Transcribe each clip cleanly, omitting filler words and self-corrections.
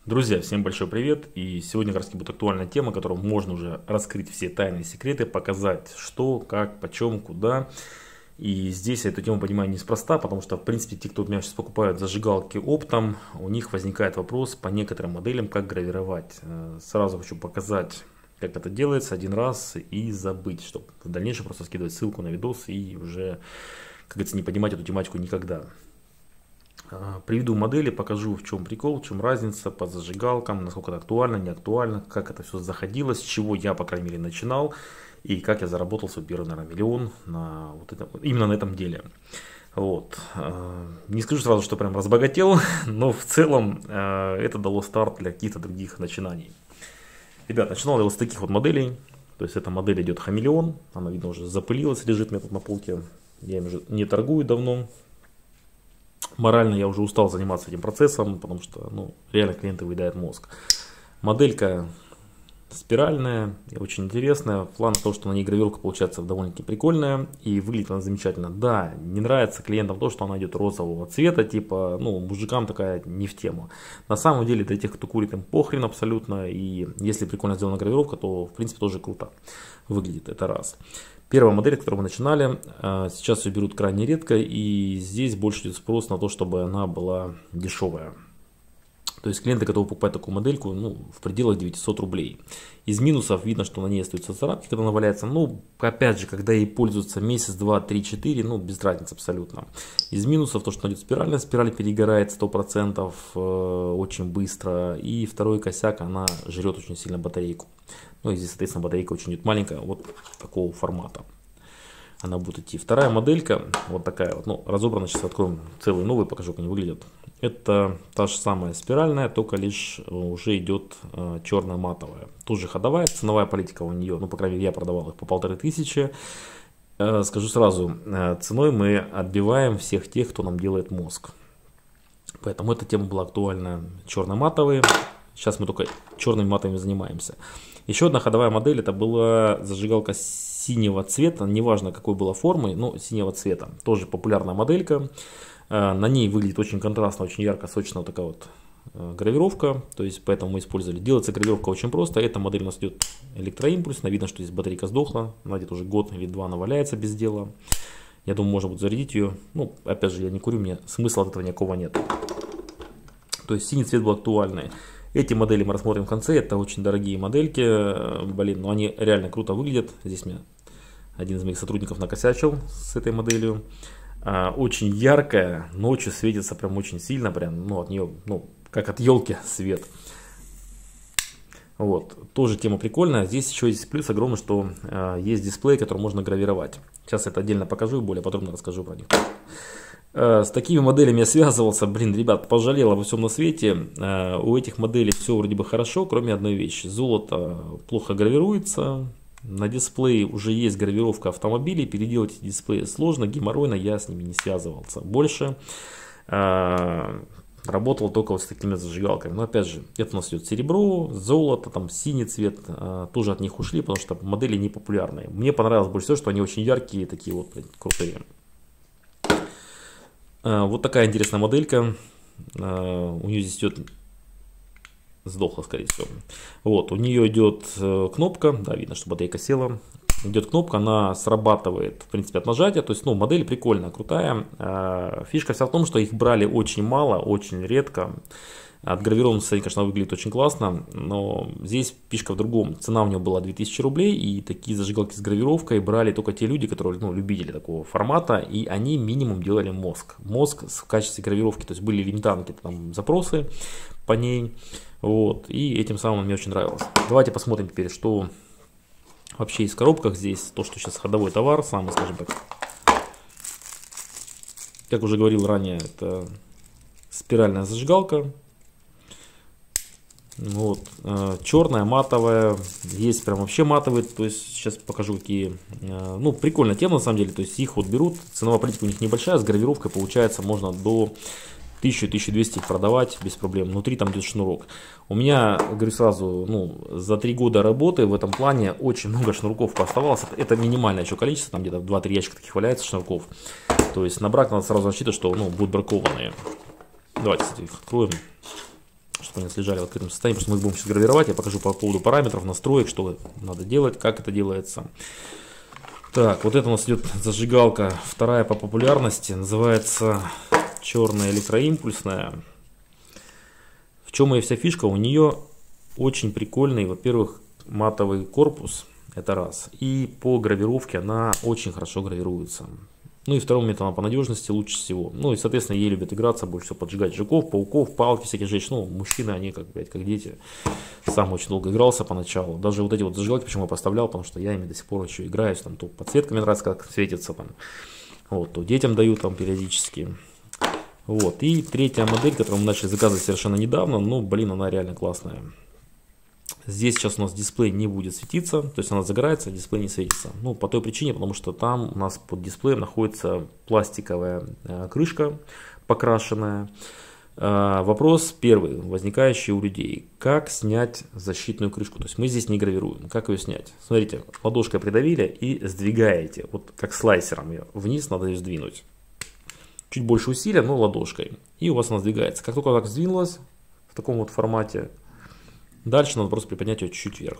Друзья, всем большой привет! И сегодня как раз будет актуальная тема, которую можно уже раскрыть все тайные секреты, показать что, как, почем, куда. И здесь я эту тему понимаю неспроста, потому что, в принципе, те, кто у меня сейчас покупают зажигалки оптом, у них возникает вопрос по некоторым моделям, как гравировать. Сразу хочу показать, как это делается один раз и забыть, чтобы в дальнейшем просто скидывать ссылку на видос и уже, как говорится, не поднимать эту тематику никогда. Приведу модели, покажу, в чем прикол, в чем разница по зажигалкам, насколько это актуально, не актуально, как это все заходило, с чего я, по крайней мере, начинал и как я заработал свой первый, наверное, миллион на вот это, именно на этом деле. Вот. Не скажу сразу, что прям разбогател, но в целом это дало старт для каких-то других начинаний. Ребят, начинал я вот с таких вот моделей. То есть эта модель идет хамелеон, она, видно, уже запылилась, лежит у меня тут на полке. Я им уже не торгую давно. Морально я уже устал заниматься этим процессом, потому что реально клиенты выедают мозг. Моделька спиральная и очень интересная. В плане того, что на ней гравировка получается довольно-таки прикольная и выглядит она замечательно. Да, не нравится клиентам то, что она идет розового цвета, типа, мужикам такая не в тему. На самом деле для тех, кто курит, им похрен абсолютно. И если прикольно сделана гравировка, то в принципе тоже круто выглядит, это раз. Первая модель, с которой мы начинали, сейчас ее берут крайне редко, и здесь больше идет спрос на то, чтобы она была дешевая. То есть клиенты готовы покупать такую модельку в пределах 900 рублей. Из минусов видно, что на ней остаются царапки, когда она валяется. Опять же, когда ей пользуются месяц, два, три, четыре, без разницы абсолютно. Из минусов то, что она идет спиральная, спираль перегорает 100% очень быстро. И второй косяк, она жрет очень сильно батарейку. И здесь, соответственно, батарейка очень идет маленькая, вот такого формата. Она будет идти. Вторая моделька, вот такая вот, разобрана. Сейчас откроем целый новый, покажу, как они выглядят. Это та же самая спиральная, только лишь уже идет черная матовая. Тоже ходовая, ценовая политика у нее, по крайней мере, я продавал их по 1500. Скажу сразу, ценой мы отбиваем всех тех, кто нам делает мозг. Поэтому эта тема была актуальна. Черно-матовые. Сейчас мы только черными матовыми занимаемся. Еще одна ходовая модель, это была зажигалка синего цвета, неважно какой была формы, но синего цвета. Тоже популярная моделька. На ней выглядит очень контрастно, очень ярко, сочно вот такая вот гравировка. То есть поэтому мы использовали. Делается гравировка очень просто. Эта модель у нас идет электроимпульсная. Видно, что здесь батарейка сдохла. Она где-то уже год или два она валяется без дела. Я думаю, можно будет зарядить ее. Опять же, я не курю, мне смысла от этого никакого нет. То есть синий цвет был актуальный. Эти модели мы рассмотрим в конце. Это очень дорогие модельки. Но они реально круто выглядят. Здесь мне один из моих сотрудников накосячил с этой моделью. Очень яркая, ночью светится прям очень сильно, прям, от нее, как от елки свет. Вот, тоже тема прикольная. Здесь еще есть плюс огромный, что есть дисплей, который можно гравировать. Сейчас это отдельно покажу и более подробно расскажу про них. С такими моделями я связывался, ребят, пожалел обо всем на свете. У этих моделей все вроде бы хорошо, кроме одной вещи. Золото плохо гравируется. На дисплее уже есть гравировка автомобилей, переделать эти дисплеи сложно, геморройно, я с ними не связывался. Больше работал только вот с такими зажигалками. Но опять же, это у нас идет серебро, золото, там синий цвет, тоже от них ушли, потому что модели не популярные. Мне понравилось больше всего, что они очень яркие, такие вот крутые. Вот такая интересная моделька, у нее здесь идет... Сдохла, скорее всего. Вот, у нее идет кнопка, да, видно, что батарейка села. Идет кнопка, она срабатывает, в принципе, от нажатия. То есть, модель прикольная, крутая. Фишка вся в том, что их брали очень мало, очень редко. Отгравированность, конечно, выглядит очень классно, но здесь фишка в другом. Цена у него была 2000 рублей, и такие зажигалки с гравировкой брали только те люди, которые, любители такого формата, и они минимум делали мозг. Мозг в качестве гравировки, то есть были элементарные там запросы по ней. Вот, и этим самым мне очень нравилось. Давайте посмотрим теперь, что вообще есть в коробках здесь. То, что сейчас ходовой товар, самый, скажем так. Как уже говорил ранее, это спиральная зажигалка. Вот, черная, матовая, есть прям вообще матовые, то есть сейчас покажу какие, прикольная тема на самом деле, то есть их вот берут, ценовая политика у них небольшая, с гравировкой получается можно до 1000-1200 их продавать без проблем, внутри там идет шнурок. У меня, говорю сразу, за 3 года работы в этом плане очень много шнурков пооставалось, это минимальное еще количество, там где-то 2-3 ящика таких валяется шнурков, то есть на брак надо сразу рассчитывать, что будут бракованные. Давайте, кстати, их откроем. чтобы они лежали в открытом состоянии, потому что мы их будем сейчас гравировать. Я покажу по поводу параметров, настроек, что надо делать, как это делается. Так, вот это у нас идет зажигалка, вторая по популярности, называется черная электроимпульсная. В чем ее вся фишка? У нее очень прикольный, во-первых, матовый корпус, это раз, и по гравировке она очень хорошо гравируется. Ну и второй момент, она по надежности лучше всего. Ну и, соответственно, ей любят играться, больше всего поджигать жуков, пауков, палки всякие жечь. Ну, мужчины, они как дети. Сам очень долго игрался поначалу. Даже вот эти вот зажигалки, почему я поставлял, потому что я ими до сих пор еще играюсь. Там то подсветка мне нравится, как светится там. Вот, то детям даю там периодически. Вот, и третья модель, которую мы начали заказывать совершенно недавно, ну, блин, она реально классная. Здесь сейчас у нас дисплей не будет светиться, то есть она загорается, а дисплей не светится. Ну, по той причине, потому что там у нас под дисплеем находится пластиковая крышка покрашенная. Вопрос первый, возникающий у людей. Как снять защитную крышку? То есть мы здесь не гравируем. Как ее снять? Смотрите, ладошкой придавили и сдвигаете. Вот как слайсером ее вниз надо ее сдвинуть. Чуть больше усилия, но ладошкой. И у вас она сдвигается. Как только так сдвинулась в таком вот формате, дальше надо просто приподнять ее чуть-чуть вверх.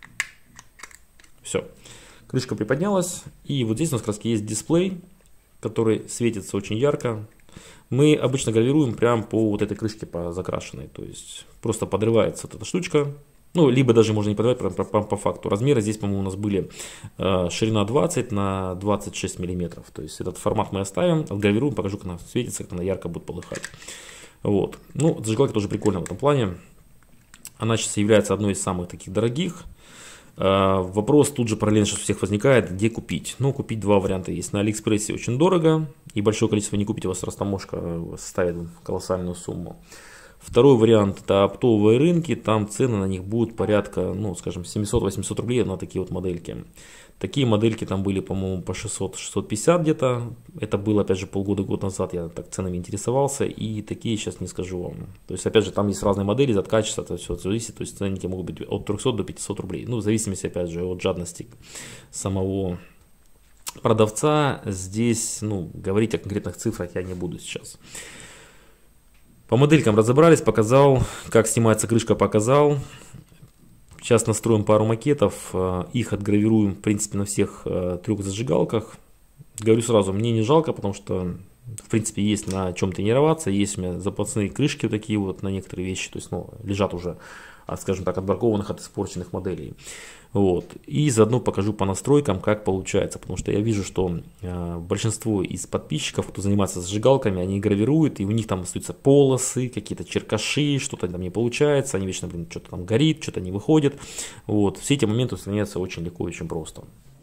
Все. Крышка приподнялась. И вот здесь у нас как раз есть дисплей, который светится очень ярко. Мы обычно гравируем прямо по вот этой крышке по закрашенной. То есть просто подрывается вот эта штучка. Ну, либо даже можно не подрывать по факту. Размеры здесь, по-моему, у нас были ширина 20 на 26 миллиметров. То есть этот формат мы оставим, отгравируем, покажу, как она светится, как она ярко будет полыхать. Вот. Ну, зажигалка тоже прикольная в этом плане. Она сейчас является одной из самых таких дорогих. Вопрос тут же параллельно сейчас у всех возникает, где купить. Ну, купить два варианта есть. На Алиэкспрессе очень дорого, и большое количество не купить, у вас растаможка составит колоссальную сумму. Второй вариант — это оптовые рынки, там цены на них будут порядка, ну, скажем, 700-800 рублей на такие вот модельки. Такие модельки там были, по-моему, по 600-650 где-то. Это было, опять же, полгода-год назад, я так ценами интересовался, и такие сейчас не скажу вам. То есть, опять же, там есть разные модели, от качества, это все зависит, то есть ценники могут быть от 300 до 500 рублей. Ну, в зависимости, опять же, от жадности самого продавца. Здесь, ну, говорить о конкретных цифрах я не буду сейчас. По моделькам разобрались, показал, как снимается крышка, показал. Сейчас настроим пару макетов, их отгравируем, в принципе, на всех трех зажигалках. Говорю сразу, мне не жалко, потому что, в принципе, есть на чем тренироваться. Есть у меня запасные крышки вот такие вот на некоторые вещи, то есть, ну, лежат уже, скажем так, отбракованных от испорченных моделей. Вот. И заодно покажу по настройкам, как получается, потому что я вижу, что большинство из подписчиков, кто занимается зажигалками, они гравируют, и у них там остаются полосы, какие-то черкаши, что-то там не получается, они вечно, блин, что-то там горит, что-то не выходит. Вот. Все эти моменты устраняются очень легко и очень просто.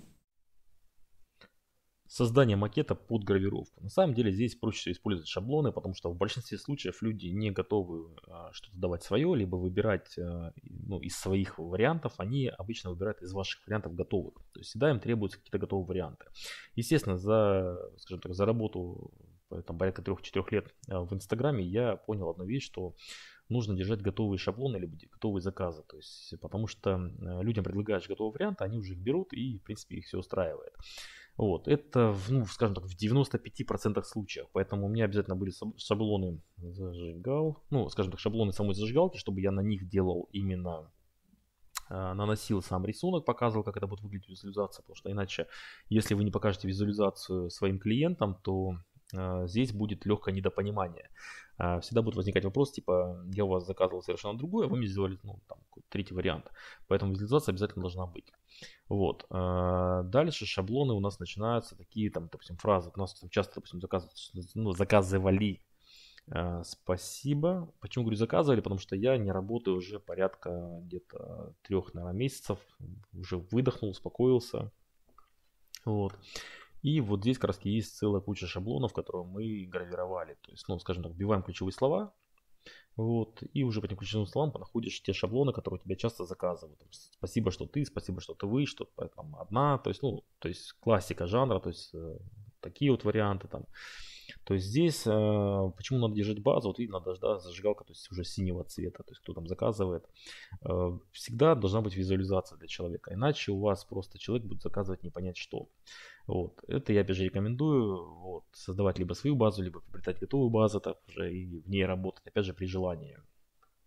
Создание макета под гравировку. На самом деле здесь проще всего использовать шаблоны, потому что в большинстве случаев люди не готовы что-то давать свое, либо выбирать ну, из своих вариантов, они обычно выбирают из ваших вариантов готовых. То есть всегда им требуются какие-то готовые варианты. Естественно, скажем так, за работу там, порядка 3-4 лет в Инстаграме я понял одну вещь, что нужно держать готовые шаблоны либо готовые заказы. То есть, потому что людям предлагаешь готовые варианты, они уже их берут и, в принципе, их все устраивает. Вот, это, ну, скажем так, в 95% случаев. Поэтому у меня обязательно были шаблоны зажигал, ну, скажем так, шаблоны самой зажигалки, чтобы я на них делал именно, наносил сам рисунок, показывал, как это будет выглядеть визуализация. Потому что иначе, если вы не покажете визуализацию своим клиентам, то здесь будет легкое недопонимание. Всегда будет возникать вопрос, типа, я у вас заказывал совершенно другое, а вы мне сделали, ну, там, третий вариант. Поэтому визуализация обязательно должна быть. Вот. Дальше шаблоны у нас начинаются такие, там, допустим, фразы. У нас часто, допустим, заказывали. Спасибо. Почему говорю заказывали? Потому что я не работаю уже порядка где-то 3, наверное, месяцев. Уже выдохнул, успокоился. Вот. И вот здесь как раз есть целая куча шаблонов, которые мы гравировали. То есть, ну, скажем так, вбиваем ключевые слова. Вот, и уже по этим ключевым словам находишь те шаблоны, которые у тебя часто заказывают. Там, спасибо, что ты, спасибо, что ты вы, что там одна. То есть, ну, то есть классика жанра, то есть такие вот варианты там. То есть здесь, почему надо держать базу, вот видно, даже, да, зажигалка, то есть уже синего цвета, то есть кто там заказывает. Всегда должна быть визуализация для человека, иначе у вас просто человек будет заказывать не понять что. Вот. Это я опять же рекомендую вот, создавать либо свою базу, либо приобретать готовую базу, так уже и в ней работать, опять же при желании.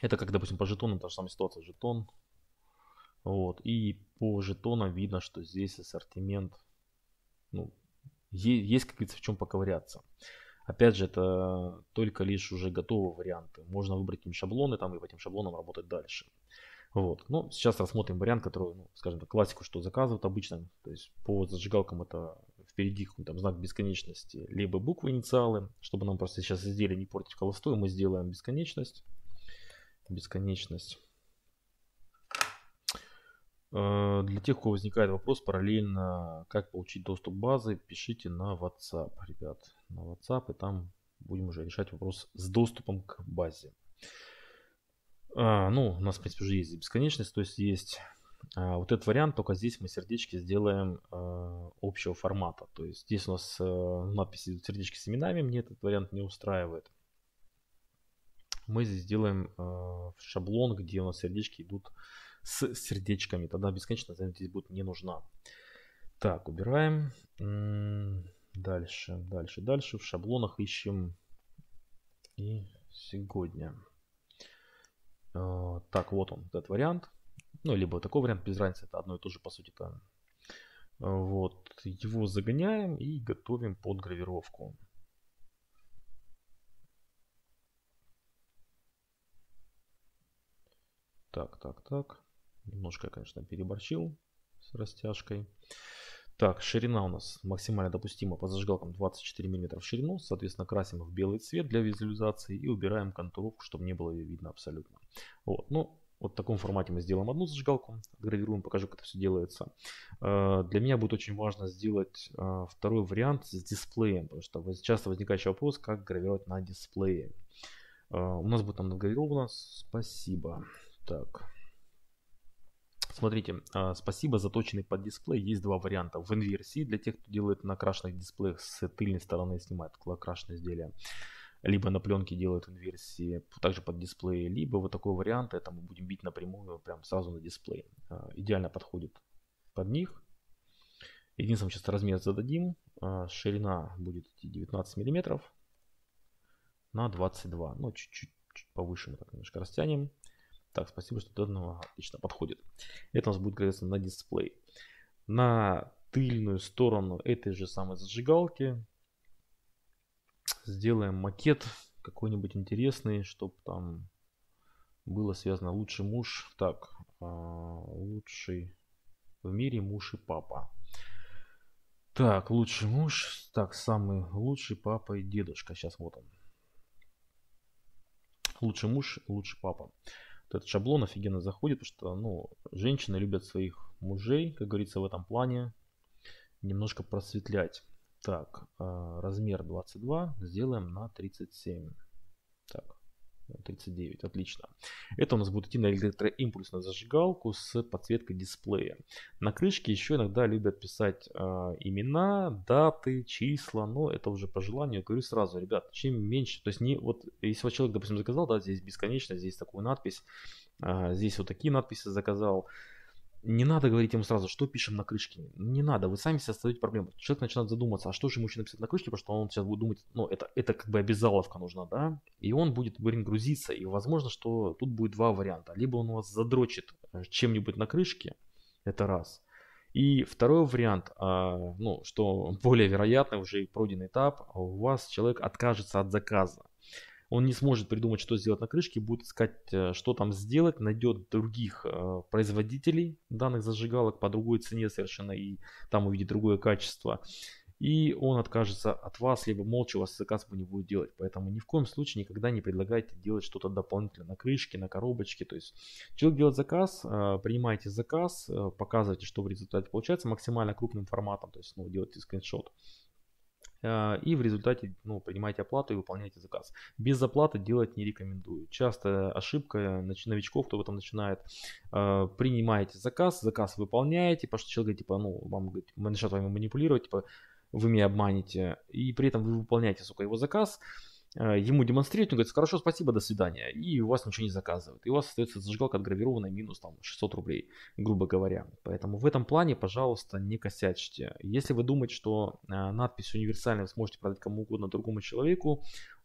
Это как, допустим, по жетонам та же самая ситуация. Жетон. Вот. И по жетонам видно, что здесь ассортимент, ну, есть, как говорится, в чем поковыряться. Опять же, это только лишь уже готовые варианты. Можно выбрать им шаблоны там и по этим шаблонам работать дальше. Вот. Ну, сейчас рассмотрим вариант, который, ну, скажем так, классику, что заказывают обычно. То есть по зажигалкам это впереди какой-то там знак бесконечности, либо буквы, инициалы. Чтобы нам просто сейчас изделие не портить холостую, мы сделаем бесконечность. Бесконечность. Для тех, у кого возникает вопрос параллельно, как получить доступ к базе, пишите на WhatsApp, ребят. На WhatsApp, и там будем уже решать вопрос с доступом к базе. Ну, у нас, в принципе, уже есть бесконечность, то есть есть вот этот вариант, только здесь мы сердечки сделаем общего формата. То есть здесь у нас надписи сердечки с именами, мне этот вариант не устраивает. Мы здесь сделаем шаблон, где у нас сердечки идут с сердечками. Тогда бесконечность здесь будет не нужна. Так, убираем. Дальше. В шаблонах ищем и сегодня. Так, вот он, этот вариант. Ну, либо такой вариант, без разницы, это одно и то же, по сути. -то. Вот, его загоняем и готовим под гравировку. Так. Немножко я, конечно, переборщил с растяжкой. Так, ширина у нас максимально допустима по зажигалкам 24 мм в ширину. Соответственно, красим в белый цвет для визуализации и убираем контуровку, чтобы не было ее видно абсолютно. Вот, ну, вот в таком формате мы сделаем одну зажигалку, гравируем, покажу, как это все делается. Для меня будет очень важно сделать второй вариант с дисплеем, потому что часто возникающий вопрос, как гравировать на дисплее. У нас будет там награвировано. Спасибо. Так. Смотрите, спасибо, заточенный под дисплей. Есть два варианта. В инверсии для тех, кто делает на крашенных дисплеях с тыльной стороны, снимает окрашенное изделие. Либо на пленке делают инверсии, также под дисплей. Либо вот такой вариант, это мы будем бить напрямую, прям сразу на дисплей. Идеально подходит под них. Единственное, сейчас размер зададим. Ширина будет идти 19 мм на 22. Ну, чуть-чуть повыше мы так немножко растянем. Так, спасибо, что данного отлично подходит. Это у нас будет гравироваться на дисплей. На тыльную сторону этой же самой зажигалки сделаем макет какой-нибудь интересный, чтобы там было связано лучший муж. Так, лучший в мире муж и папа. Так, лучший муж. Так, самый лучший папа и дедушка. Сейчас вот он. Лучший муж, лучший папа. Этот шаблон офигенно заходит, потому что, ну, женщины любят своих мужей, как говорится, в этом плане немножко просветлять. Так, размер 22 сделаем на 37. Так, 39, отлично. Это у нас будет идти на электроимпульсную зажигалку с подсветкой дисплея. На крышке еще иногда любят писать имена, даты, числа, но это уже по желанию. Говорю сразу, ребят, чем меньше, то есть не вот, если вот человек, допустим, заказал, да, здесь бесконечно, здесь такую надпись, здесь вот такие надписи заказал. Не надо говорить ему сразу, что пишем на крышке. Не надо, вы сами себе создаете проблему. Человек начинает задуматься, а что же ему еще написать на крышке, потому что он сейчас будет думать, ну, это как бы обязаловка нужна, да, и он будет, грузиться, и возможно, что тут будет два варианта. Либо он у вас задрочит чем-нибудь на крышке, это раз. И второй вариант, ну, что более вероятный, уже пройденный этап, у вас человек откажется от заказа. Он не сможет придумать, что сделать на крышке, будет искать, что там сделать, найдет других производителей данных зажигалок по другой цене совершенно, и там увидит другое качество. И он откажется от вас, либо молча вас заказ не будет делать. Поэтому ни в коем случае никогда не предлагайте делать что-то дополнительно на крышке, на коробочке. То есть человек делает заказ, принимаете заказ, показываете, что в результате получается максимально крупным форматом, то есть, ну, делаете скриншот. И в результате, ну, принимаете оплату и выполняете заказ. Без оплаты делать не рекомендую. Часто ошибка новичков, кто в этом начинает. Принимаете заказ выполняете, потому что человек говорит, типа, ну, вам говорит, начинает вами манипулировать, типа, вы меня обманете, и при этом вы выполняете, сука, его заказ, ему демонстрируете, он говорит, хорошо, спасибо, до свидания, и у вас ничего не заказывают. И у вас остается зажигалка отгравированная минус там 600 рублей, грубо говоря. Поэтому в этом плане, пожалуйста, не косячьте. Если вы думаете, что надпись универсальная вы сможете продать кому угодно другому человеку,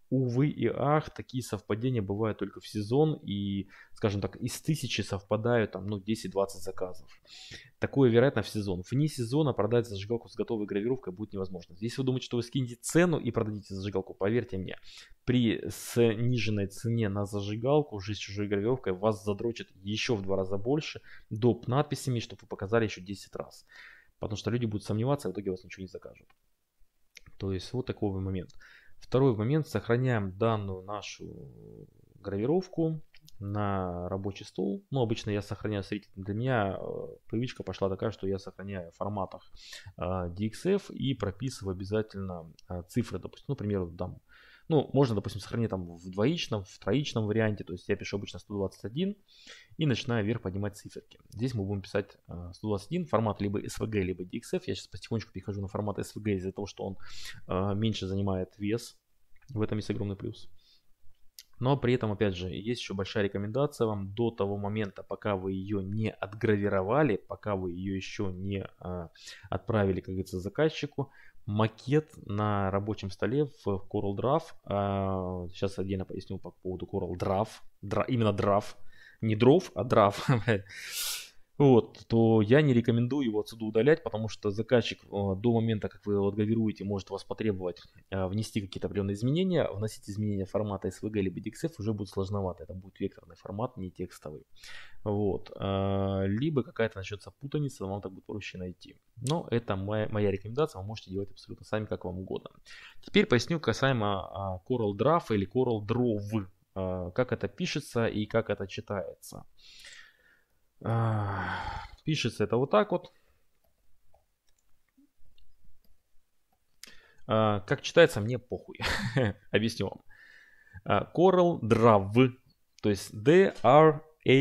увы и ах, такие совпадения бывают только в сезон, и, скажем так, из 1000 совпадают там, ну, 10-20 заказов. Такое вероятно в сезон. Вне сезона продать зажигалку с готовой гравировкой будет невозможно. Если вы думаете, что вы скинете цену и продадите зажигалку, поверьте мне, при сниженной цене на зажигалку уже с чужой гравировкой вас задрочат еще в 2 раза больше, доп. Надписями, чтобы вы показали еще 10 раз. Потому что люди будут сомневаться, и в итоге вас ничего не закажут. То есть вот такой момент. Второй момент. Сохраняем данную нашу гравировку на рабочий стол. Ну, обычно я сохраняю, смотрите, для меня привычка пошла такая, что я сохраняю в форматах DXF и прописываю обязательно цифры, допустим, ну, к примеру, там, ну, можно, допустим, сохранить там в двоичном, в троичном варианте, то есть я пишу обычно 121 и начинаю вверх поднимать циферки. Здесь мы будем писать 121, формат либо SVG, либо DXF. Я сейчас потихонечку перехожу на формат SVG из-за того, что он меньше занимает вес. В этом есть огромный плюс. Но при этом, опять же, есть еще большая рекомендация вам до того момента, пока вы ее не отгравировали, пока вы ее еще не отправили, как говорится, заказчику, макет на рабочем столе в CorelDRAW. Сейчас отдельно поясню по поводу CorelDRAW. Именно DRAW. Не дров, а DRAW. Вот, то я не рекомендую его отсюда удалять, потому что заказчик до момента, как вы его отгравируете, может вас потребовать внести какие-то определенные изменения. Вносить изменения формата SVG либо DXF уже будет сложновато. Это будет векторный формат, не текстовый. Вот. Либо какая-то начнется путаница, вам так будет проще найти. Но это моя рекомендация, вы можете делать абсолютно сами, как вам угодно. Теперь поясню касаемо CorelDRAW или CorelDRAW. Как это пишется и как это читается. Пишется это вот так вот. Как читается, мне похуй. Объясню вам. CorelDRAW, то есть D-R-A-W.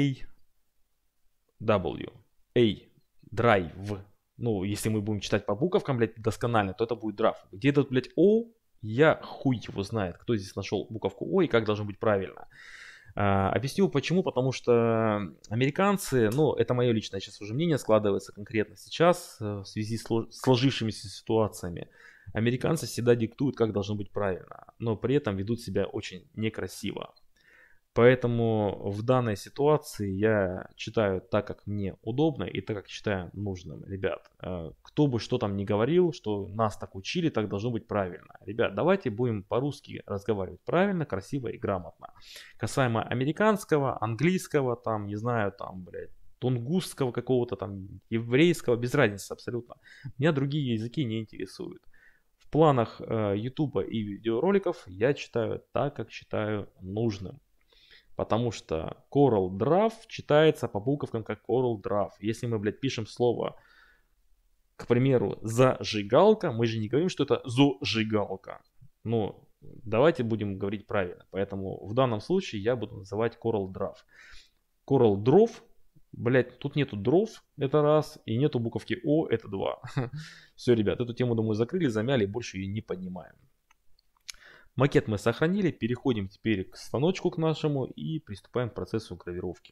Drive. Ну, если мы будем читать по буковкам, блядь, досконально, то это будет DRAW. Где тут, блядь, O, я хуй его знает, кто здесь нашел буковку О и как должно быть правильно. Объясню почему, потому что американцы, ну это мое личное сейчас уже мнение складывается конкретно сейчас в связи с сложившимися ситуациями. Американцы всегда диктуют, как должно быть правильно, но при этом ведут себя очень некрасиво. Поэтому в данной ситуации я читаю так, как мне удобно и так, как считаю нужным. Ребят, кто бы что там ни говорил, что нас так учили, так должно быть правильно. Ребят, давайте будем по-русски разговаривать правильно, красиво и грамотно. Касаемо американского, английского, там, не знаю, там, блядь, тунгусского какого-то там, еврейского, без разницы абсолютно. Меня другие языки не интересуют. В планах YouTube и видеороликов я читаю так, как считаю нужным. Потому что CorelDRAW читается по буковкам как CorelDRAW. Если мы, блядь, пишем слово, к примеру, зажигалка, мы же не говорим, что это зажигалка. Ну, давайте будем говорить правильно. Поэтому в данном случае я буду называть CorelDRAW. CorelDRAW, блядь, тут нету дров, это раз, и нету буковки О, это два. Все, ребят, эту тему, думаю, закрыли, замяли, больше ее не поднимаем. Макет мы сохранили, переходим теперь к станочку к нашему и приступаем к процессу гравировки.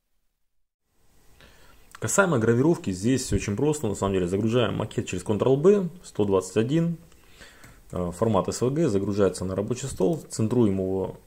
Касаемо гравировки, здесь все очень просто, на самом деле. Загружаем макет через Ctrl-B, 121, формат SVG, загружается на рабочий стол, центруем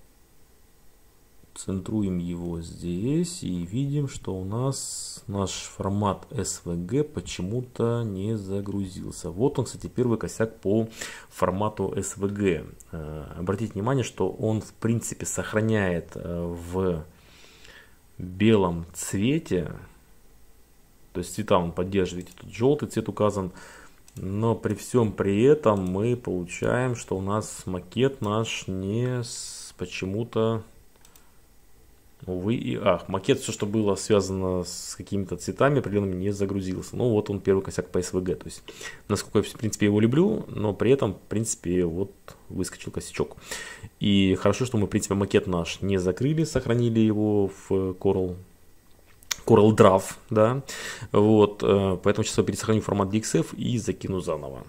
его здесь и видим, что у нас наш формат SVG почему-то не загрузился. Вот он, кстати, первый косяк по формату SVG. Обратите внимание, что он в принципе сохраняет в белом цвете, то есть цвета он поддерживает, тут желтый цвет указан, но при всем при этом мы получаем, что у нас макет наш не почему-то... Увы и ах, макет, все, что было связано с какими-то цветами определенными, не загрузился. Ну вот он первый косяк по SVG. То есть, насколько я, в принципе, его люблю, но при этом, в принципе, вот выскочил косячок. И хорошо, что мы, в принципе, макет наш не закрыли, сохранили его в CorelDRAW, да. Вот, поэтому сейчас я пересохраню формат DXF и закину заново.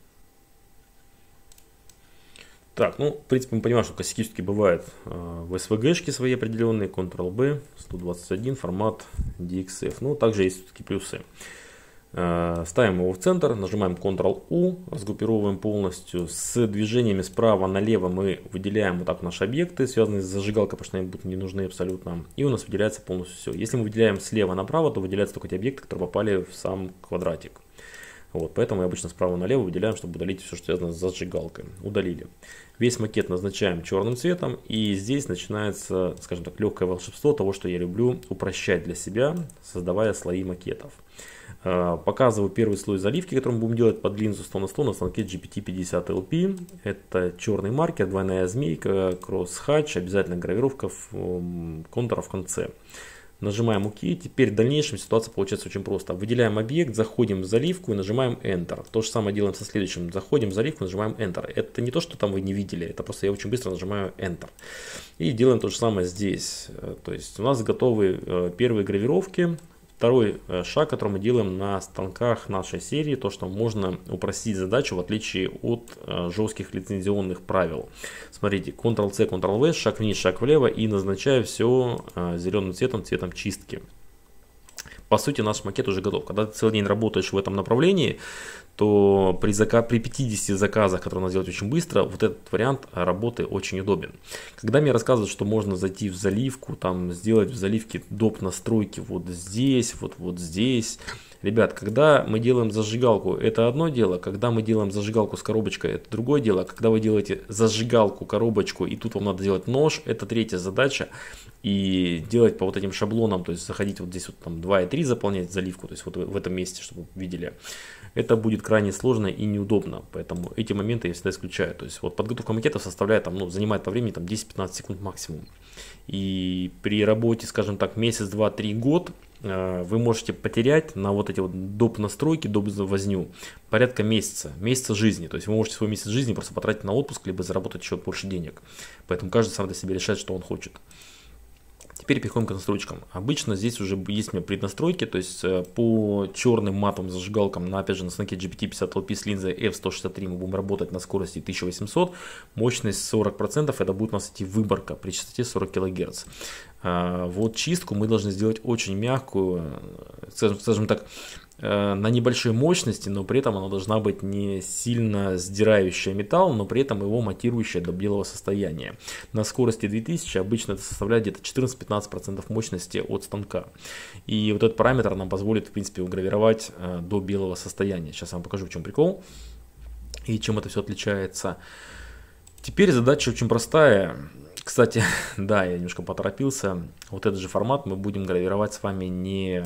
Так, ну, в принципе, мы понимаем, что косяки все-таки бывают в SVG-шке свои определенные, Ctrl-B, 121, формат DXF. Ну, также есть все-таки плюсы. Ставим его в центр, нажимаем Ctrl-U, разгруппировываем полностью. С движениями справа налево мы выделяем вот так наши объекты, связанные с зажигалкой, потому что они будут не нужны абсолютно. И у нас выделяется полностью все. Если мы выделяем слева направо, то выделяются только те объекты, которые попали в сам квадратик. Вот, поэтому мы обычно справа налево выделяем, чтобы удалить все, что связано с зажигалкой. Удалили. Весь макет назначаем черным цветом. И здесь начинается, скажем так, легкое волшебство того, что я люблю упрощать для себя, создавая слои макетов. Показываю первый слой заливки, который мы будем делать под линзу 100 на 100 на станке GPT-50LP. Это черный маркер, двойная змейка, кросс-хатч, обязательно гравировка контура в конце. Нажимаем ОК. Теперь в дальнейшем ситуация получается очень просто. Выделяем объект, заходим в заливку и нажимаем Enter. То же самое делаем со следующим. Заходим в заливку, нажимаем Enter. Это не то, что там вы не видели, это просто я очень быстро нажимаю Enter. И делаем то же самое здесь. То есть у нас готовы первые гравировки. Второй шаг, который мы делаем на станках нашей серии, то, что можно упростить задачу в отличие от жестких лицензионных правил. Смотрите, Ctrl-C, Ctrl-V, шаг вниз, шаг влево и назначаю все зеленым цветом, цветом чистки. По сути, наш макет уже готов. Когда ты целый день работаешь в этом направлении, то при 50 заказах, которые надо сделать очень быстро, вот этот вариант работы очень удобен. Когда мне рассказывают, что можно зайти в заливку, там сделать в заливке доп. Настройки вот здесь, вот здесь. Ребят, когда мы делаем зажигалку, это одно дело. Когда мы делаем зажигалку с коробочкой, это другое дело. Когда вы делаете зажигалку, коробочку, и тут вам надо делать нож, это третья задача. И делать по вот этим шаблонам, то есть заходить вот здесь вот там 2 и 3 заполнять заливку, то есть вот в этом месте, чтобы вы видели. Это будет крайне сложно и неудобно, поэтому эти моменты я всегда исключаю. То есть вот подготовка макетов составляет, там, занимает по времени 10-15 секунд максимум. И при работе, скажем так, месяц, 2, 3, год, вы можете потерять на вот эти вот доп. Настройки, доп. Возню порядка месяца жизни. То есть вы можете свой месяц жизни просто потратить на отпуск, либо заработать еще больше денег. Поэтому каждый сам для себя решает, что он хочет. Теперь переходим к настройкам. Обычно здесь уже есть у меня преднастройки, то есть по черным матовым зажигалкам, опять же на станке GPT-50LP с линзой F163 мы будем работать на скорости 1800, мощность 40%, это будет у нас идти выборка при частоте 40 кГц. Вот чистку мы должны сделать очень мягкую, скажем так, на небольшой мощности, но при этом она должна быть не сильно сдирающая металл, но при этом его матирующая до белого состояния. На скорости 2000 обычно это составляет где-то 14-15% мощности от станка. И вот этот параметр нам позволит, в принципе, гравировать до белого состояния. Сейчас я вам покажу, в чем прикол и чем это все отличается. Теперь задача очень простая. Кстати, да, я немножко поторопился. Вот этот же формат мы будем гравировать с вами не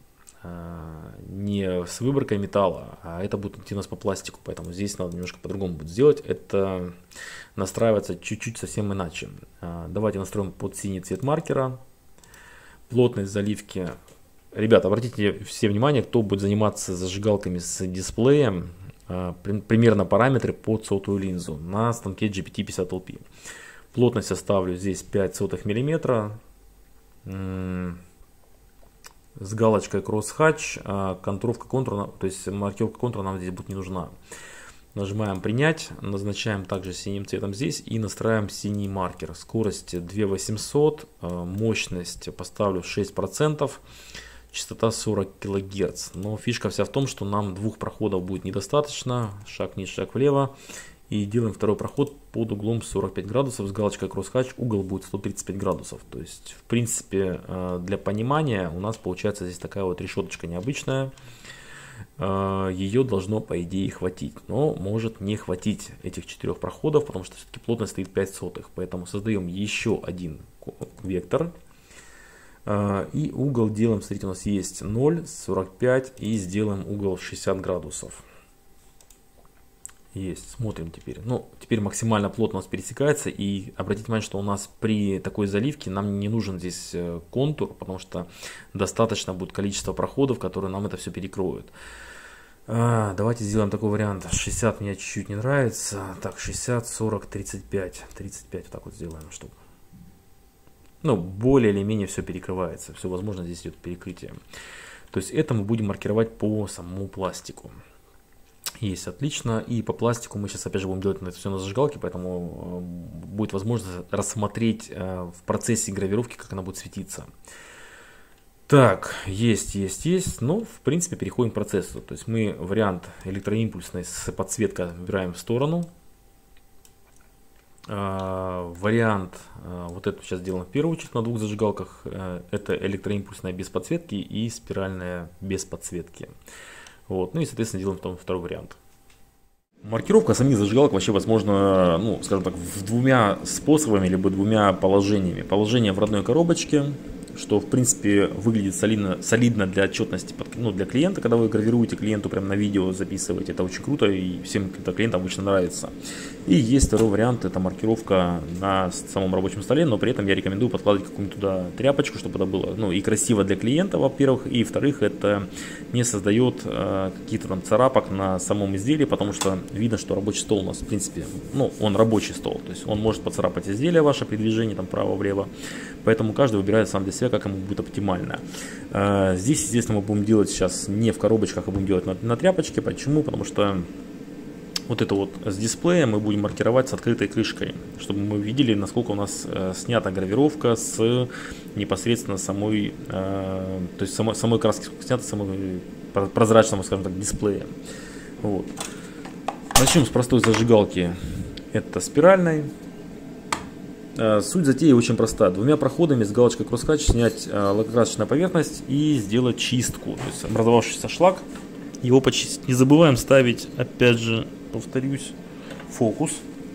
с выборкой металла, а это будет идти у нас по пластику, поэтому здесь надо немножко по-другому будет сделать. Это настраивается чуть-чуть совсем иначе. Давайте настроим под синий цвет маркера, плотность заливки. Ребята, обратите все внимание, кто будет заниматься зажигалками с дисплеем, примерно параметры под сотую линзу на станке GPT-50LP. Плотность оставлю здесь 0,05 мм. С галочкой Cross-Hatch, контуровка контура, то есть маркировка контура нам здесь будет не нужна. Нажимаем принять, назначаем также синим цветом здесь и настраиваем синий маркер. Скорость 2800, мощность поставлю 6%, частота 40 кГц. Но фишка вся в том, что нам двух проходов будет недостаточно. Шаг вниз, шаг влево. И делаем второй проход под углом 45 градусов с галочкой Cross-Hatch. Угол будет 135 градусов. То есть, в принципе, для понимания у нас получается здесь такая вот решеточка необычная. Ее должно, по идее, хватить. Но может не хватить этих 4 проходов, потому что все-таки плотность стоит 0,05. Поэтому создаем еще один вектор. И угол делаем, смотрите, у нас есть 0, 45 и сделаем угол 60 градусов. Есть, смотрим теперь. Ну, теперь максимально плотно у нас пересекается. И обратите внимание, что у нас при такой заливке нам не нужен здесь контур, потому что достаточно будет количество проходов, которые нам это все перекроют. Давайте сделаем такой вариант. 60 мне чуть-чуть не нравится. Так, 60, 40, 35. 35 вот так вот сделаем, чтобы... Ну, более или менее все перекрывается. Все возможно, здесь идет перекрытие. То есть это мы будем маркировать по самому пластику. Есть, отлично. И по пластику мы сейчас опять же будем делать это все на зажигалке, поэтому будет возможность рассмотреть в процессе гравировки, как она будет светиться. Так, есть. Ну, в принципе, переходим к процессу. То есть мы вариант электроимпульсной с подсветкой выбираем в сторону. Вариант, вот это сейчас сделано в первую очередь на двух зажигалках. Это электроимпульсная без подсветки и спиральная без подсветки. Вот. Ну и, соответственно, делаем потом второй вариант. Маркировка самих зажигалок вообще возможно, ну, скажем так, двумя способами, либо двумя положениями. Положение в родной коробочке, что в принципе выглядит солидно для отчетности, ну, для клиента, когда вы гравируете клиенту прямо на видео, записываете. Это очень круто и всем клиентам обычно нравится. И есть второй вариант, это маркировка на самом рабочем столе, но при этом я рекомендую подкладывать какую-нибудь туда тряпочку, чтобы это было, ну, и красиво для клиента, во-первых, и во-вторых, это не создает каких-то там царапок на самом изделии, потому что видно, что рабочий стол у нас, в принципе, ну, он рабочий стол, то есть он может поцарапать изделие ваше при движении там вправо-влево, поэтому каждый выбирает сам для себя, как ему будет оптимально. Здесь, естественно, мы будем делать сейчас не в коробочках, а будем делать на тряпочке. Почему? Потому что вот это вот с дисплея мы будем маркировать с открытой крышкой, чтобы мы видели, насколько у нас снята гравировка с непосредственно самой, то есть самой краски, сколько снято с самой прозрачного, скажем так, дисплея. Вот. Начнем с простой зажигалки, это спиральной. Суть затеи очень проста. Двумя проходами с галочкой Crosshatch снять лакокрасочную поверхность и сделать чистку. То есть образовавшийся шлак, его почистить. Не забываем ставить, опять же, повторюсь, фокус.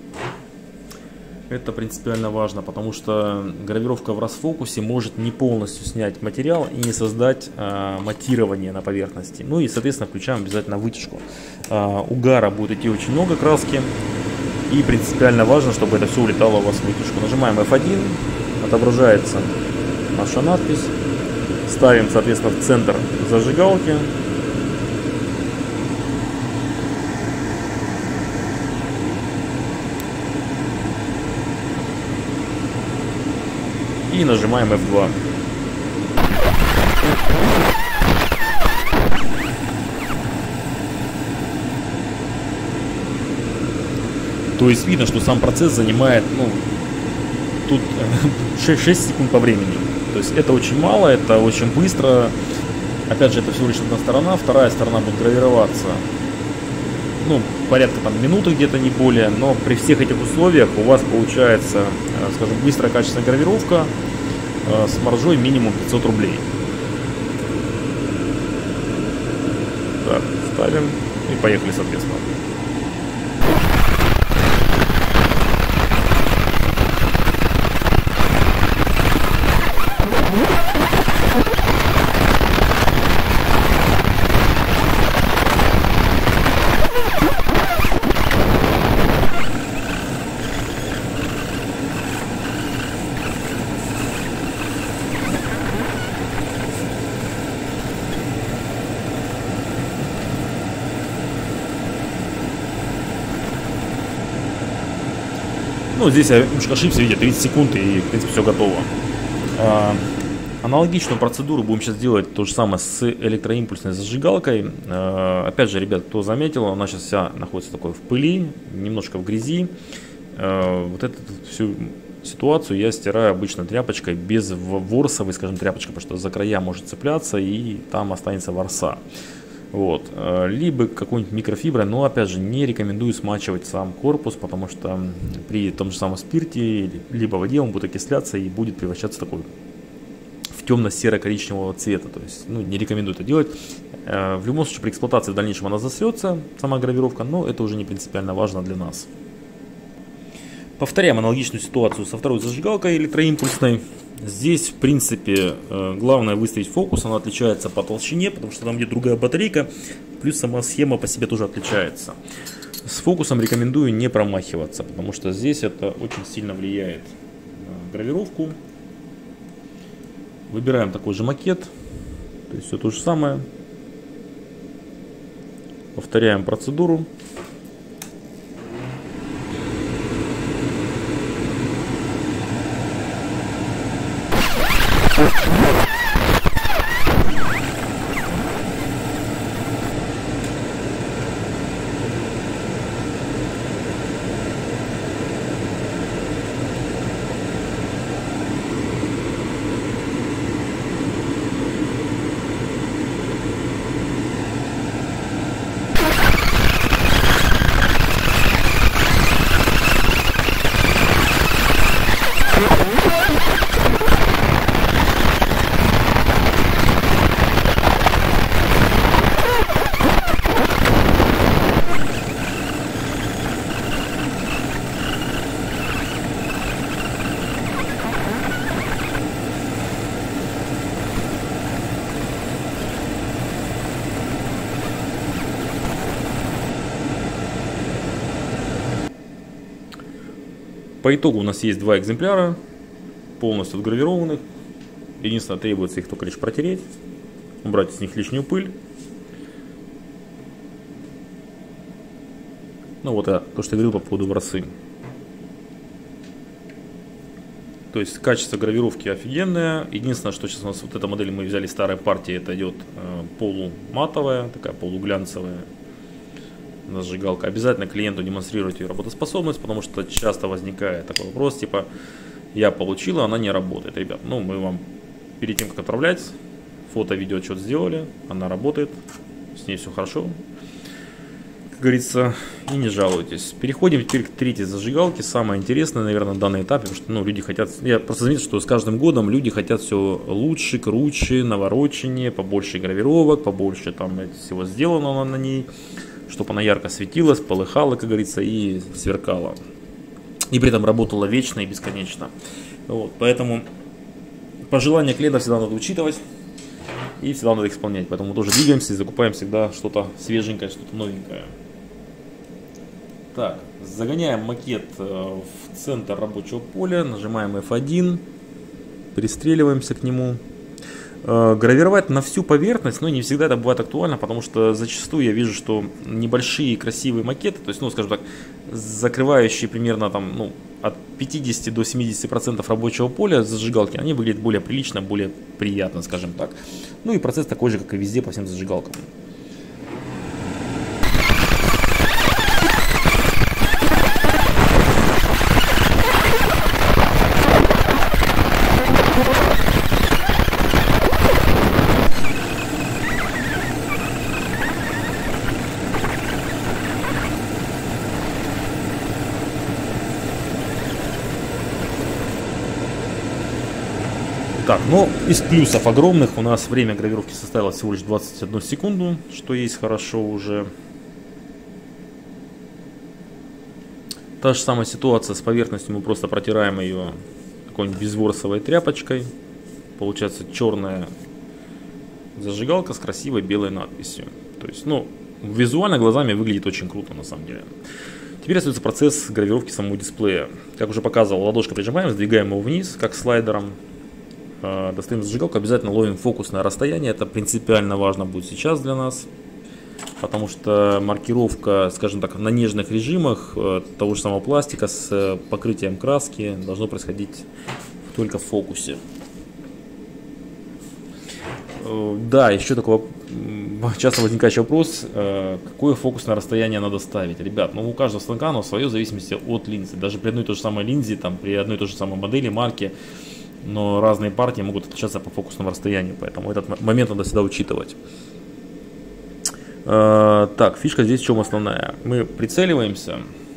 Это принципиально важно, потому что гравировка в расфокусе может не полностью снять материал и не создать матирование на поверхности. Ну и, соответственно, включаем обязательно вытяжку. Угара будет идти очень много краски. И принципиально важно, чтобы это все улетало у вас в вытяжку. Нажимаем F1, отображается наша надпись. Ставим, соответственно, в центр зажигалки. И нажимаем F2. То есть видно, что сам процесс занимает, ну, тут 6 секунд по времени. То есть это очень мало, это очень быстро. Опять же, это всего лишь одна сторона, вторая сторона будет гравироваться, ну, порядка там минуты где-то, не более. Но при всех этих условиях у вас получается, скажем, быстрая качественная гравировка с маржой минимум 500 рублей. Так, ставим и поехали, соответственно. Ну, здесь я немножко ошибся, видите, 30 секунд и, в принципе, все готово. Аналогичную процедуру будем сейчас делать то же самое с электроимпульсной зажигалкой. Опять же, ребят, кто заметил, она сейчас вся находится такой в пыли, немножко в грязи. Вот эту всю ситуацию я стираю обычно тряпочкой, без ворсовой, скажем, тряпочкой, потому что за края может цепляться и там останется ворса. Вот. Либо какой-нибудь микрофиброй, но опять же не рекомендую смачивать сам корпус, потому что при том же самом спирте либо воде он будет окисляться и будет превращаться такой в темно-серо-коричневого цвета. То есть, ну, не рекомендую это делать. В любом случае при эксплуатации в дальнейшем она засрется, сама гравировка, но это уже не принципиально важно для нас. Повторяем аналогичную ситуацию со второй зажигалкой электроимпульсной. Здесь, в принципе, главное выставить фокус, она отличается по толщине, потому что там где другая батарейка, плюс сама схема по себе тоже отличается. С фокусом рекомендую не промахиваться, потому что здесь это очень сильно влияет на гравировку. Выбираем такой же макет, то есть все то же самое. Повторяем процедуру. По итогу у нас есть 2 экземпляра, полностью отгравированных. Единственное, требуется их только лишь протереть, убрать из них лишнюю пыль. Ну вот то, что я говорил по поводу ворсы. То есть качество гравировки офигенное. Единственное, что сейчас у нас вот эта модель мы взяли старой партии, это идет полуматовая, такая полуглянцевая зажигалка. Обязательно клиенту демонстрируйте ее работоспособность, потому что часто возникает такой вопрос, типа, я получила, она не работает. Ребят, ну мы вам перед тем, как отправлять, фото, видео, отчет сделали, она работает, с ней все хорошо. Говорится, и не жалуйтесь. Переходим теперь к третьей зажигалке. Самое интересное, наверное, на данном этапе, потому что люди хотят. Я просто заметил, что с каждым годом люди хотят все лучше, круче, навороченнее, побольше гравировок, побольше там всего сделано на ней, чтобы она ярко светилась, полыхала, как говорится, и сверкала. И при этом работала вечно и бесконечно. Вот, поэтому пожелания клиента всегда надо учитывать. И всегда надо их исполнять. Поэтому тоже двигаемся и закупаем всегда что-то свеженькое, что-то новенькое. Так, загоняем макет в центр рабочего поля, нажимаем F1, пристреливаемся к нему. Гравировать на всю поверхность, но не всегда это бывает актуально, потому что зачастую я вижу, что небольшие красивые макеты, то есть, ну, скажем так, закрывающие примерно там, ну, от 50 до 70% рабочего поля зажигалки, они выглядят более прилично, более приятно, скажем так. Ну и процесс такой же, как и везде по всем зажигалкам. Так, но из плюсов огромных у нас время гравировки составило всего лишь 21 секунду, что есть хорошо уже. Та же самая ситуация с поверхностью, мы просто протираем ее какой-нибудь безворсовой тряпочкой. Получается черная зажигалка с красивой белой надписью. То есть, ну, визуально глазами выглядит очень круто на самом деле. Теперь остается процесс гравировки самого дисплея. Как уже показывал, ладошкой прижимаем, сдвигаем его вниз, как слайдером. Достаем зажигалку, обязательно ловим фокусное расстояние. Это принципиально важно будет сейчас для нас. Потому что маркировка, скажем так, на нежных режимах того же самого пластика с покрытием краски должно происходить только в фокусе. Да, еще такой часто возникающий вопрос, какое фокусное расстояние надо ставить. Ребят, ну у каждого станка оно свое, в зависимости от линзы. Даже при одной и той же самой линзе, там, при одной и той же самой модели, марке, но разные партии могут отличаться по фокусному расстоянию, поэтому этот момент надо всегда учитывать. Так, фишка здесь в чем основная? Мы прицеливаемся,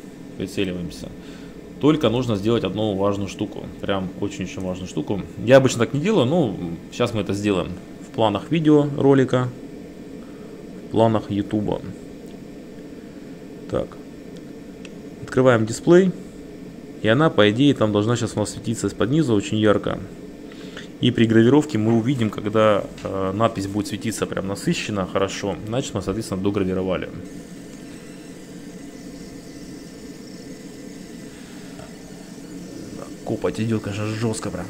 только нужно сделать одну важную штуку, прям очень-очень важную штуку. Я обычно так не делаю, но сейчас мы это сделаем в планах видеоролика, в планах YouTube. Так, открываем дисплей. И она, по идее, там должна сейчас у нас светиться из-под низу очень ярко. И при гравировке мы увидим, когда надпись будет светиться прям насыщенно, хорошо. Значит, мы, соответственно, догравировали. Копоть идет, конечно, жестко прям.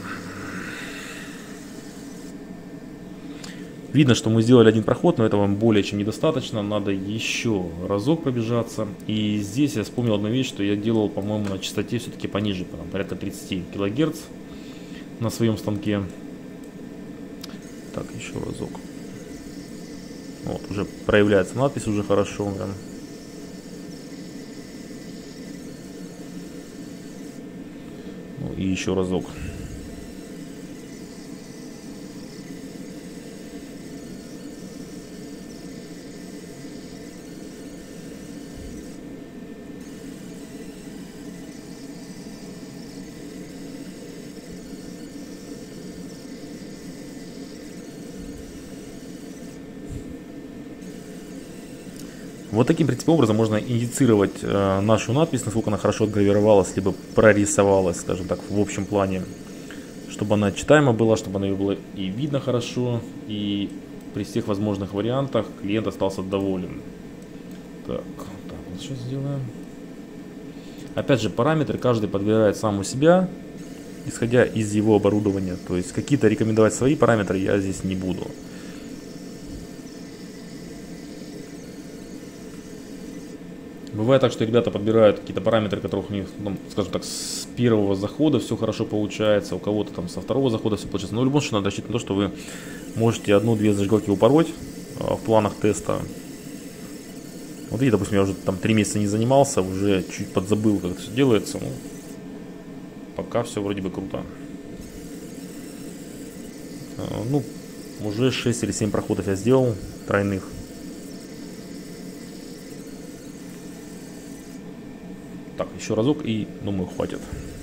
Видно, что мы сделали один проход, но этого более чем недостаточно. Надо еще разок пробежаться. И здесь я вспомнил одну вещь, что я делал, по-моему, на частоте все-таки пониже, порядка 30 кГц на своем станке. Так, еще разок. Вот, уже проявляется надпись, уже хорошо. Прям. Ну, и еще разок. Вот таким, в принципе, образом можно индицировать нашу надпись, насколько она хорошо отгравировалась, либо прорисовалась, скажем так, в общем плане, чтобы она читаема была, чтобы она ее было и видно хорошо, и при всех возможных вариантах клиент остался доволен. Так, вот сейчас сделаем. Опять же, параметры каждый подбирает сам у себя, исходя из его оборудования. То есть какие-то рекомендовать свои параметры я здесь не буду. Бывает так, что ребята подбирают какие-то параметры, которых у них, ну, скажем так, с первого захода все хорошо получается, у кого-то там со второго захода все получается. Но в любом случае надо рассчитывать на то, что вы можете одну-две зажигалки упороть в планах теста. Вот видите, допустим, я уже там 3 месяца не занимался, уже чуть подзабыл, как это все делается. Ну, пока все вроде бы круто. Ну, уже 6 или 7 проходов я сделал, тройных. Так, еще разок и, думаю, хватит.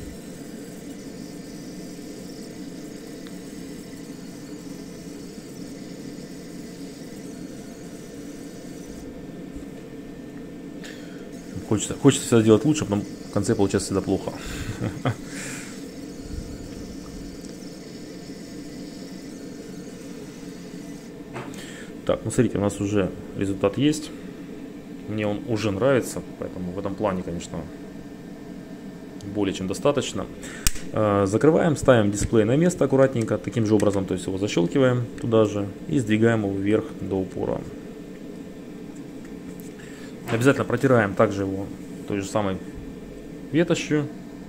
Хочется всегда делать лучше, а потом в конце получается всегда плохо. Так, ну смотрите, у нас уже результат есть. Мне он уже нравится, поэтому в этом плане, конечно, более чем достаточно. Закрываем, ставим дисплей на место аккуратненько, таким же образом, то есть его защелкиваем туда же и сдвигаем его вверх до упора. Обязательно протираем также его той же самой ветошью.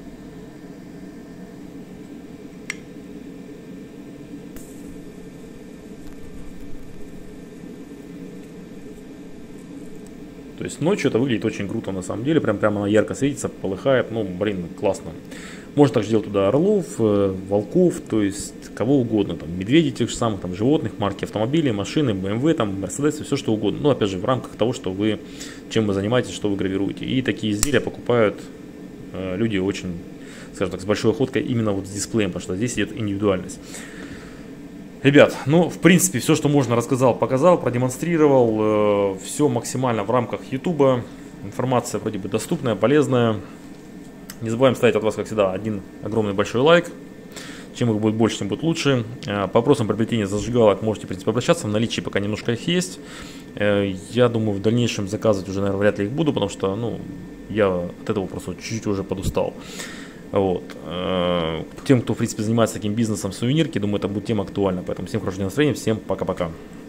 То есть ночью это выглядит очень круто на самом деле, прямо она ярко светится, полыхает, ну блин, классно. Можно также делать туда орлов, волков, то есть кого угодно, там медведей тех же самых, там животных, марки автомобилей, машины, BMW, там Mercedes, все что угодно. Но опять же в рамках того, что вы, чем вы занимаетесь, что вы гравируете. И такие изделия покупают люди очень, скажем так, с большой охоткой именно вот с дисплеем, потому что здесь идет индивидуальность. Ребят, ну, в принципе, все, что можно, рассказал, показал, продемонстрировал. Все максимально в рамках YouTube. Информация вроде бы доступная, полезная. Не забываем ставить от вас, как всегда, один огромный большой лайк. Чем их будет больше, тем будет лучше. По вопросам приобретения зажигалок можете, в принципе, обращаться. В наличии пока немножко их есть. Я думаю, в дальнейшем заказывать уже, наверное, вряд ли их буду, потому что, ну, я от этого просто чуть-чуть уже подустал. Вот. Тем, кто, в принципе, занимается таким бизнесом сувенирки, думаю, это будет тема актуальна. Поэтому всем хорошего настроения, всем пока-пока.